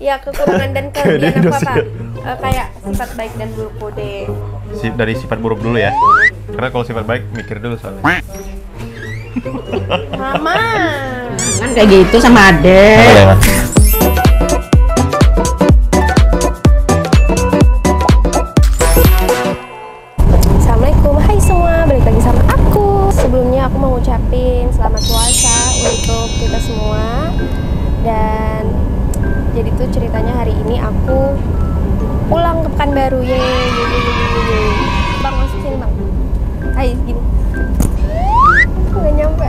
Ya, kekurangan dan kelebihan aku apa? Kayak sifat baik dan buruk Bude. Dari sifat buruk dulu ya. Karena kalau sifat baik mikir dulu soalnya. Mama. Kan kayak gitu sama adek. Assalamualaikum, hai semua, balik lagi sama aku. Sebelumnya aku mau ngucapin selamat puasa untuk kita semua. Dan jadi tuh ceritanya hari ini aku pulang ke Pekanbaru. Bang, masuk sini bang. Hai, gini. Nggak nyampe.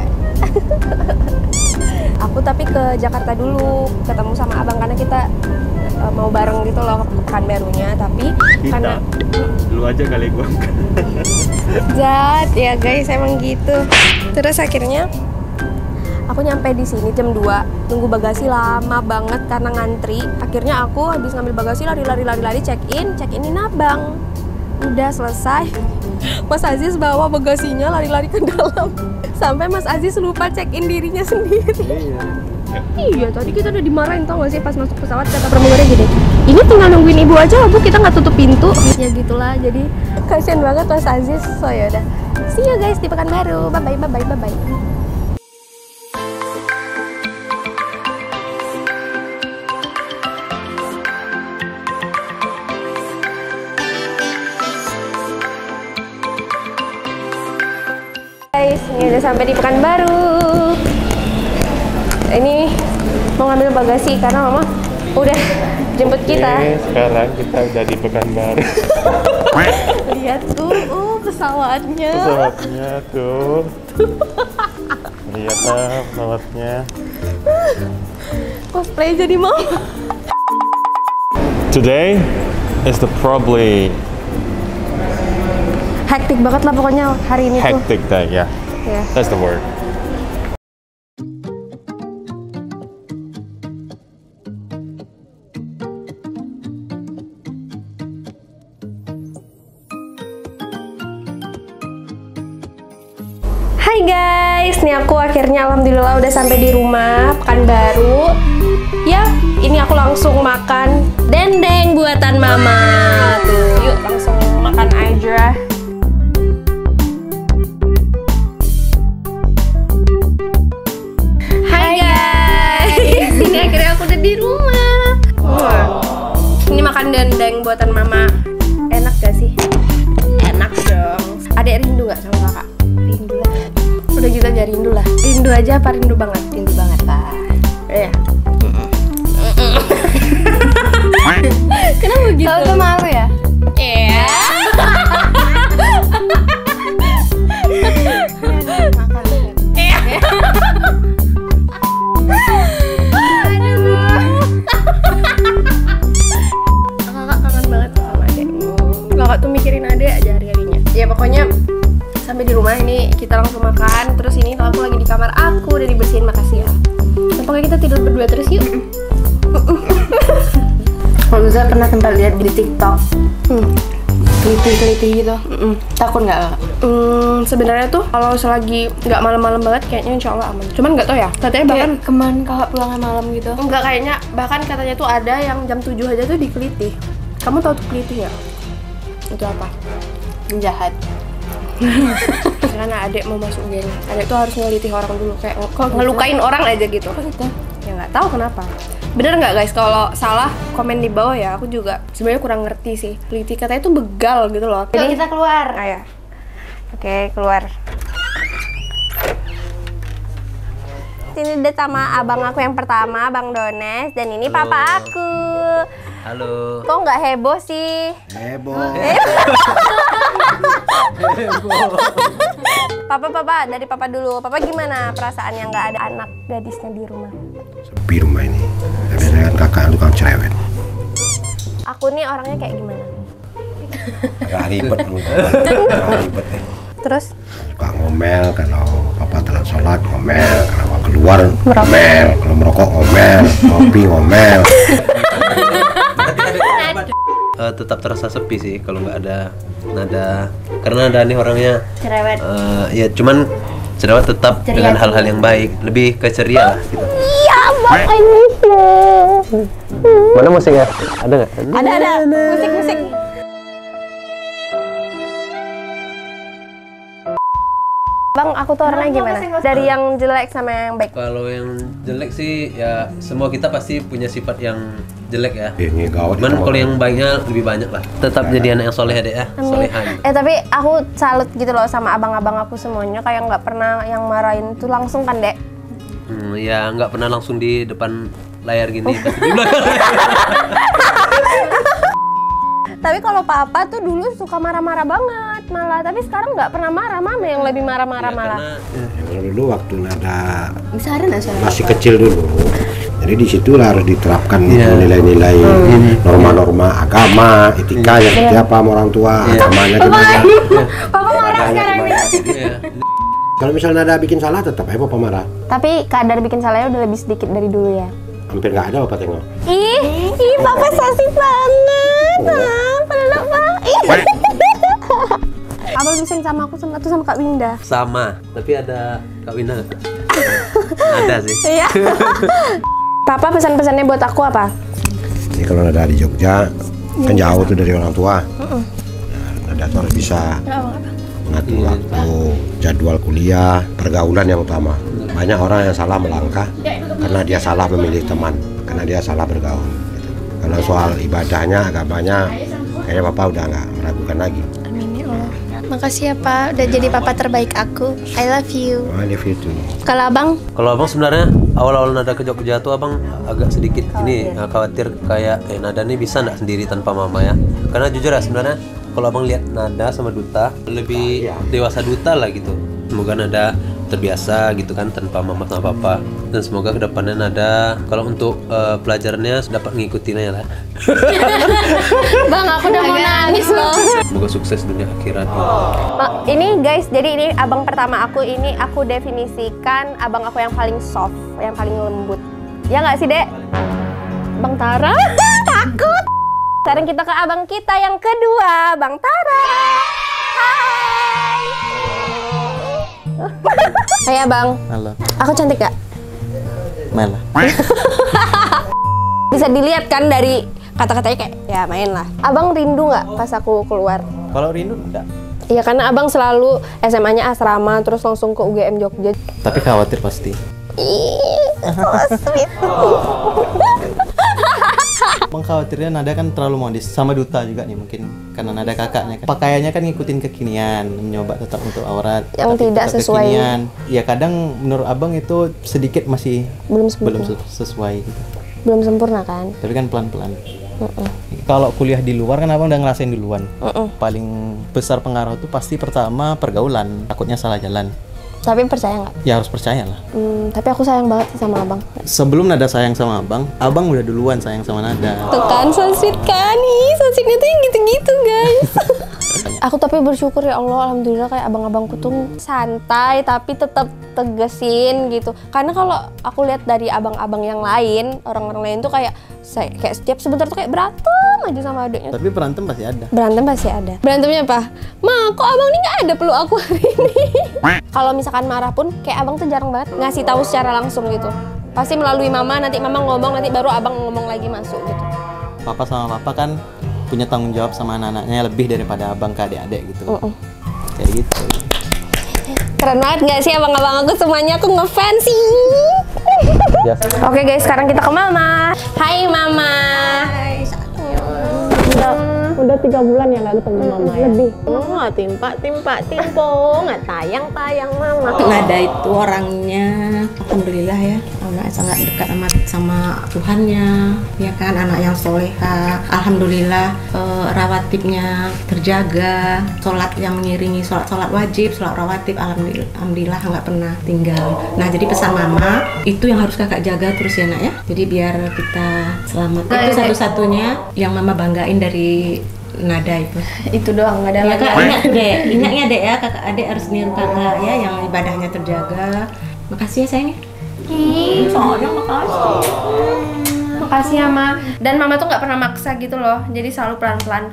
Aku tapi ke Jakarta dulu, ketemu sama abang karena kita mau bareng gitu loh ke Pekanbarunya. Tapi karena lu aja kali gua. Zat ya guys, emang gitu. Terus akhirnya aku nyampe di sini jam 2, nunggu bagasi lama banget karena ngantri. Akhirnya aku habis ngambil bagasi lari check in abang. Udah selesai. Mas Aziz bawa bagasinya lari-lari ke dalam. Sampai Mas Aziz lupa check in dirinya sendiri. Iya, tadi kita udah dimarahin tau gak sih pas masuk pesawat, kata pramugari gini, ini tinggal nungguin ibu aja bu, kita nggak tutup pintu. Ya gitulah, jadi kasian banget Mas Aziz. So yaudah, see you guys di Pekanbaru. Bye bye. Guys, ini udah sampai di Pekanbaru. Ini mau ngambil bagasi karena mama udah jemput kita. Oke, sekarang kita udah di Pekanbaru. Lihat tuh, pesawatnya. Pesawatnya tuh. Lihat pesawatnya. Cosplay jadi mama. Today is the probably Hektik banget lah pokoknya hari ini tuh. hectic day, yeah. Yeah. That's the word. Hai guys, nih aku akhirnya alhamdulillah udah sampai di rumah Pekanbaru. Ya, ini aku langsung makan dendeng buatan mama. Tuh, yuk langsung makan aja. Hai guys, ini akhirnya aku udah di rumah. Ini makan dendeng buatan mama. Enak gak sih? Enak dong. Adek rindu gak sama kakak? Rindu lah. Udah gitu aja rindu lah. Rindu aja apa rindu banget? Rindu banget lah. Iya. Kenapa gitu? Tahu tuh malu ya? Iya. Makan. Iya. Kakak kangen banget sama adek. Kakak tuh mikirin adek aja hari-harinya. Ya pokoknya sampai di rumah ini kita langsung makan. Terus ini kalau aku lagi di kamar aku udah dibersihin, makasih ya. Nah, pokoknya kita tidur berdua terus yuk. Kalau Zah pernah sempat lihat di TikTok, keliti gitu, takut nggak? Sebenarnya tuh kalau selagi nggak malam-malam banget kayaknya insya Allah aman. Cuman nggak tahu ya, katanya bahkan Kemarin kakak pulangnya malam gitu. enggak, kayaknya bahkan katanya tuh ada yang jam 7 aja tuh dikeliti. Kamu tahu tuh keliti nggak? Itu apa? Jahat. Karena adek mau masuk geng, adek tuh harus ngeliti orang dulu, kayak ngelukain orang aja gitu. Kok gitu? Ya nggak tahu kenapa. Bener nggak guys? Kalau salah komen di bawah ya. Aku juga sebenarnya kurang ngerti sih. Keliti katanya tuh begal gitu loh. Jadi kita keluar. Ayo. Oke, keluar. Sini deh sama abang aku yang pertama, Bang Dones, dan ini papa aku. Halo. Kok nggak heboh sih? Heboh. Papa, dari papa dulu. Papa gimana perasaannya nggak ada anak gadisnya di rumah? Sepi rumah ini. Biasanya kan kakak tukang cerewet. Aku nih orangnya kayak gimana? Agak ribet dulu. Ribet ya. Terus? Suka ngomel kalau papa telat sholat, ngomel. Kalau papa keluar, ngomel. Kalau merokok, ngomel. Ngopi, ngomel. Tetap terasa sepi sih kalau nggak ada nada, karena Dani orangnya Cerewet. ya cuman cerewet tetap Ceria dengan hal-hal yang baik, lebih ke ceria lah gitu. Iya, makanya. Mana musiknya? Ada nggak? Ada musik. Bang, aku tuh orangnya gimana? Dari yang jelek sama yang baik. Kalau yang jelek sih ya semua kita pasti punya sifat yang jelek ya. Ini gawat. Cuman kalau yang baiknya lebih banyak lah. Tetap jadi anak yang soleh deh ya, solehan. Tapi aku salut gitu loh sama abang-abang aku semuanya, kayak nggak pernah yang marahin tuh langsung kan, Dek? Ya nggak pernah langsung di depan layar gini. Pasti di belakang. Tapi kalau papa tuh dulu suka marah-marah banget malah, tapi sekarang nggak pernah marah, mama yang lebih marah-marah malah. Kalau dulu waktu Nada Besaran masih kecil dulu, jadi di situ harus diterapkan nilai-nilai norma-norma agama, etikanya seperti apa sama orang tua, agamanya gimana. Papa marah sekarang nih. Kalau misalnya Nada bikin salah tetap aja papa marah. Tapi kadar bikin salahnya udah lebih sedikit dari dulu ya. Hampir nggak ada papa tengok. Ih, papa sasi banget. Peluk bang. Abang bisa sama aku sama Kak Winda. Sama, tapi ada Kak Winda nggak? Ada sih. Iya. Papa pesan-pesannya buat aku apa? Jadi kalau Nada di Jogja kan jauh tuh dari orang tua. Nah, Nada tuh harus bisa mengatur waktu, jadwal kuliah, pergaulan yang utama. Banyak orang yang salah melangkah karena dia salah memilih teman, karena dia salah bergaul. Gitu. Kalau soal ibadahnya, agamanya, kayaknya papa udah nggak meragukan lagi. Amin ya Allah. Makasih ya Pak, udah jadi papa terbaik aku. I love you. I love you too. Kalau abang? Kalau abang sebenarnya awal-awal Nada ke Jogja tuh abang agak sedikit ini khawatir kayak Nada nih bisa nggak sendiri tanpa mama ya? Karena jujur ya sebenarnya kalau abang lihat Nada sama Duta lebih dewasa Duta lah gitu. Semoga Nada terbiasa gitu kan tanpa mama sama papa, dan semoga kedepannya Nada kalau untuk pelajarannya dapat ngikutin aja lah. Bang, aku udah mau nangis loh. Semoga sukses dunia akhirat. Ini guys, jadi ini abang pertama aku, ini aku definisikan abang aku yang paling soft, yang paling lembut. Ya nggak sih, Dek? Bang Tara, takut. Sekarang kita ke abang kita yang kedua, Bang Tara. Hai. Hai abang. Halo. Aku cantik gak? Main lah. Bisa dilihat kan dari kata-katanya kayak ya main lah. Abang rindu nggak pas aku keluar? Kalau rindu enggak. Iya karena abang selalu SMA-nya asrama terus langsung ke UGM Jogja. Tapi khawatir pasti. Ih, so sweet. Mengkhawatirnya Nada kan terlalu modis sama Duta juga nih mungkin karena Nada kakaknya kan. Pakaiannya kan ngikutin kekinian, mencoba tetap untuk aurat yang tapi tidak tetap sesuai. Kekinian. Ya kadang menurut abang itu sedikit masih Belum sesuai gitu. Belum sempurna kan? Tapi kan pelan-pelan. Kalau kuliah di luar kan abang udah ngerasain duluan. Paling besar pengaruh tuh pasti pertama pergaulan, takutnya salah jalan. Tapi percaya nggak? Ya harus percaya lah. Tapi aku sayang banget sih sama abang. Sebelum Nada sayang sama abang udah duluan sayang sama Nada. Tuh kan, so sweet kan nih, so sweetnya tuh yang gitu-gitu guys. Aku tapi bersyukur ya Allah, alhamdulillah kayak abang-abangku tuh santai tapi tetap tegesin gitu. Karena kalau aku lihat dari abang-abang yang lain, orang-orang lain tuh kayak setiap sebentar tuh kayak berantem aja sama adiknya. Tapi berantem pasti ada. Berantem pasti ada. Berantemnya apa? Ma, kok abang nih nggak ada peluk aku hari ini? Kalau misalkan marah pun kayak abang tuh jarang banget ngasih tahu secara langsung gitu. Pasti melalui mama, nanti mama ngomong, nanti baru abang ngomong lagi masuk gitu. Papa sama papa kan punya tanggung jawab sama anak-anaknya lebih daripada abang ke adik-adik gitu. Kayak gitu. Keren banget gak sih abang-abang aku semuanya, aku ngefans sih. Oke guys, sekarang kita ke mama. Hai mama. Hai. Udah 3 bulan ya gak ketemu mama ya? Lebih. Timpo, nggak tayang mama. Nada itu orangnya, alhamdulillah ya, anak sangat dekat amat sama Tuhannya, ya kan, anak yang soleha, alhamdulillah, rawatibnya terjaga, sholat yang mengiringi sholat wajib, sholat rawatib, alhamdulillah nggak pernah tinggal. Nah jadi pesan mama itu yang harus kakak jaga terus ya nak ya, jadi biar kita selamat. Itu satu-satunya yang mama banggain dari Nada itu doang, nggak ada ya, lagi. Kak, ingat tuh dek, ingatnya dek ya, kakak adik harus niru kakak ya, yang ibadahnya terjaga. Makasih ya sayangnya. Soalnya Makasih ya Ma. Dan mama tuh nggak pernah maksa gitu loh, jadi selalu pelan-pelan.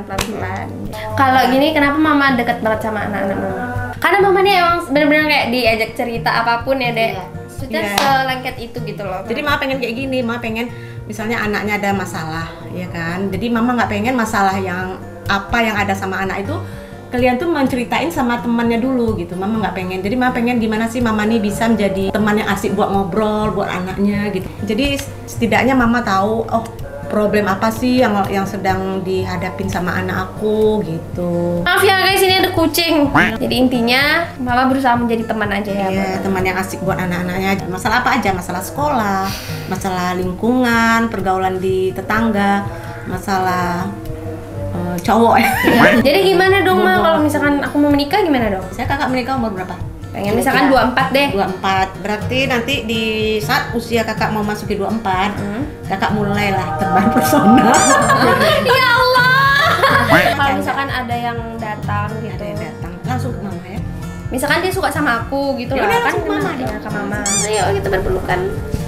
Kalau gini kenapa mama deket banget sama anak-anak mama? Karena mamanya emang bener-bener kayak diajak cerita apapun ya dek. Sudah selengket itu gitu loh. Jadi mama pengen kayak gini, mama pengen misalnya anaknya ada masalah, ya kan? Jadi mama nggak pengen masalah yang apa yang ada sama anak itu kalian tuh menceritain sama temannya dulu gitu. Mama nggak pengen. Jadi mama pengen gimana sih mama nih bisa menjadi teman yang asik buat ngobrol buat anaknya gitu. Jadi setidaknya mama tahu oh problem apa sih yang sedang dihadapin sama anak aku gitu. Maaf ya guys, ini ada kucing. Jadi intinya mama berusaha menjadi teman aja ya. Iya, teman yang asik buat anak-anaknya. Masalah apa aja? Masalah sekolah, masalah lingkungan, pergaulan di tetangga, masalah cowok ya. Jadi gimana dong Ma, kalau misalkan aku mau menikah gimana dong? Saya kakak menikah umur berapa? Pengen misalkan 24 deh. 24. Berarti nanti di saat usia kakak mau masuki 24, kakak mulailah terbang persona. Ya Allah. Kalau misalkan ada yang datang gitu. Ada yang datang langsung ke mama ya. Misalkan dia suka sama aku gitu Ya lah udah, kan langsung ke mama ya, dong. ke mama. Ayo kita berpelukan.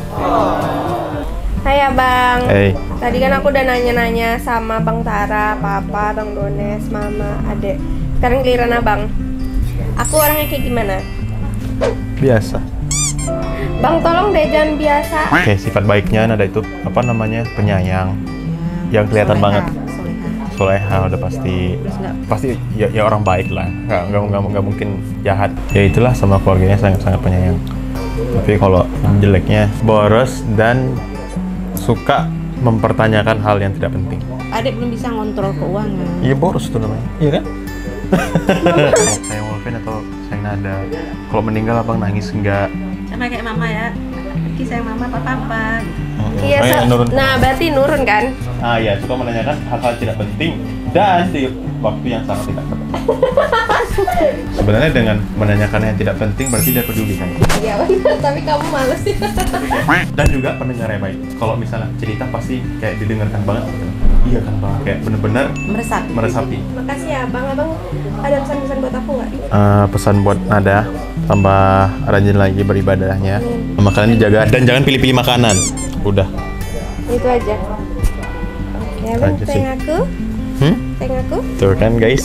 Hai Abang. Hey. Tadi kan aku udah nanya-nanya sama Bang Tara, Papa, Bang Dones, Mama, Adek. Sekarang giliran Abang. Aku orangnya kayak gimana? Biasa. Bang tolong deh jangan biasa. Oke, sifat baiknya Nada itu apa namanya? Penyayang. Yang kelihatan banget. Soleha udah pasti ya orang baik lah. Nggak mungkin jahat. Ya itulah sama keluarganya sangat penyayang. Tapi kalau jeleknya boros dan suka mempertanyakan hal yang tidak penting. Adik belum bisa ngontrol keuangan. Iya boros itu namanya. Iya kan? Sayang Wolvin atau sayang Nada? Kalau meninggal abang nangis enggak? Sama kayak mama ya. Ki sayang mama apa. Iya, nurun. nah berarti nurun kan? Ah ya, suka menanyakan hal-hal tidak penting dan di waktu yang sangat tidak penting. Sebenarnya dengan menanyakan yang tidak penting berarti dia peduli kan? Iya benar, tapi kamu males sih. Dan juga pendengarnya baik. Kalau misalnya cerita pasti kayak didengarkan banget. Iya kan bang, kayak bener-bener meresapi. Makasih ya Bang, Abang ada pesan-pesan buat aku nggak? Pesan buat Nada, tambah rajin lagi beribadahnya. Makanan dijaga dan jangan pilih-pilih makanan. Udah. Itu aja. Oke, Abang, Aja sih. sayang aku. Sayang aku. Tuh kan guys.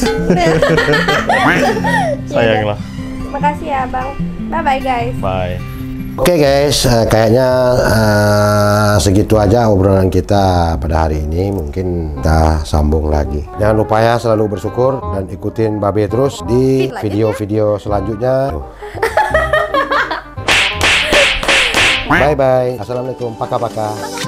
Sayang lah. Makasih ya Bang. Bye bye guys. Bye. Oke guys, kayaknya segitu aja obrolan kita pada hari ini. Mungkin kita sambung lagi. Jangan lupa ya selalu bersyukur dan ikutin Babe terus di video-video selanjutnya. Bye bye. Assalamualaikum. Paka-paka.